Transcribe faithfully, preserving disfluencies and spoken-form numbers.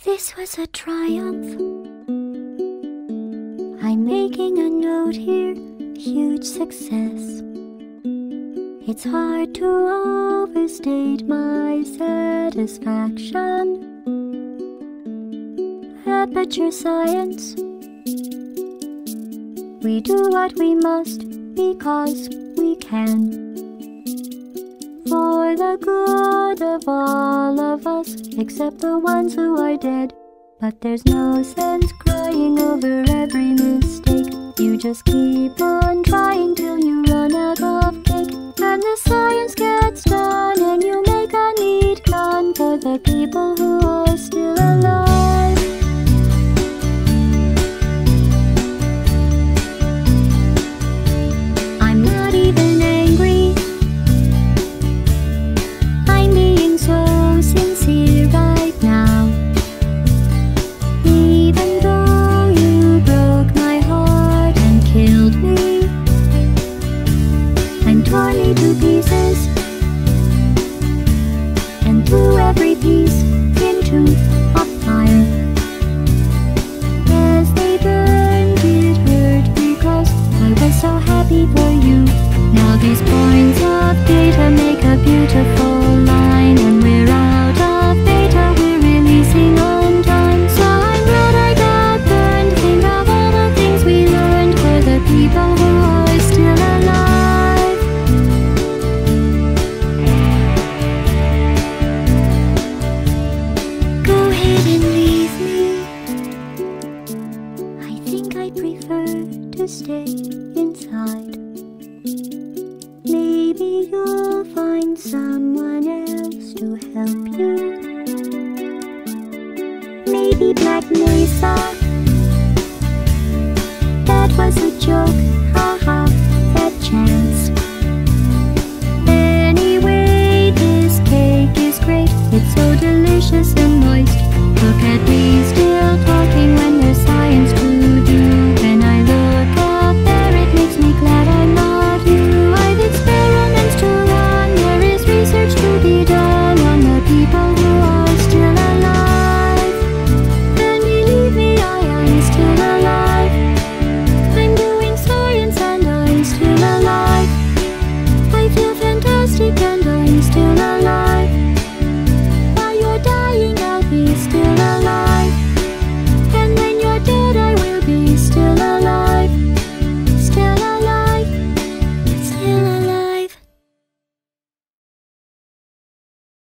This was a triumph. I'm making a note here, huge success. It's hard to overstate my satisfaction. Aperture science. We do what we must because we can. For the good of all of us, except the ones who are dead. But there's no sense crying over every mistake. You just keep on trying till you run out of cake. And the science gets done and you make a neat gun for the people who are still alive. I'm not even angry. I'm being so sincere right now. Even though you broke my heart and killed me and tore me to pieces and threw every piece into a fire. As they burned, it hurt because I was so happy for you. Now these points of data make a beautiful line, and we're out of data, we're releasing on time. So I'm glad I got burned. Think of all the things we learned for the people who are still alive. Go ahead and leave me. I think I prefer to stay inside. Maybe you'll find someone else to help you. Maybe Black Mesa. That was a joke, haha, that chance. Anyway, this cake is great. It's so delicious and moist. Look at me still.